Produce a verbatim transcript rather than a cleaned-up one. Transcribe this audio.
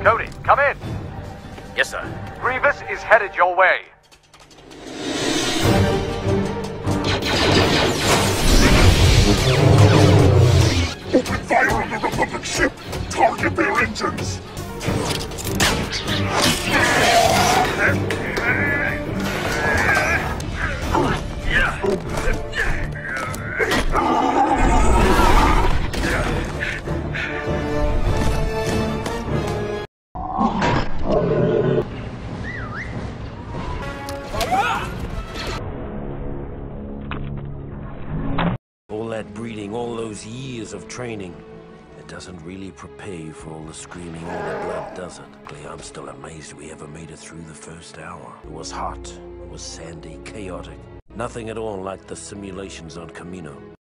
Cody, come in. Yes, sir. Grievous is headed your way. Open fire on the Republic ship! Target their engines! All that breeding, all those years of training, it doesn't really prepare you for all the screaming, all the blood, does it? I'm still amazed we ever made it through the first hour. It was hot, it was sandy, chaotic. Nothing at all like the simulations on Camino.